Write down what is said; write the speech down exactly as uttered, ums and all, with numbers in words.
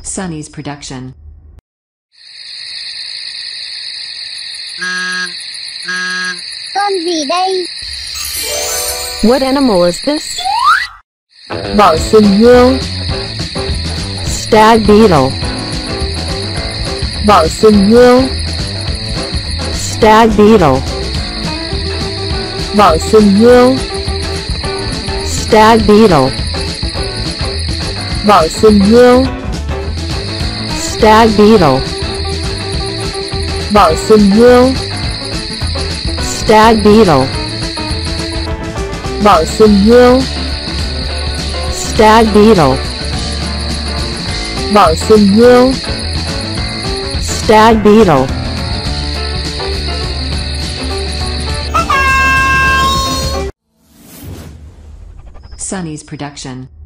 Sonny's production. Con gì đây? What animal is this? Bọ sừng hươu. Stag beetle. Bọ sừng hươu. Stag beetle. Bọ sừng hươu. Stag beetle. Bọ sừng hươu. Stag beetle. Bọ sừng hươu. Stag beetle. Bọ sừng hươu. Stag beetle. Bọ sừng hươu. Stag beetle. Sonny's production.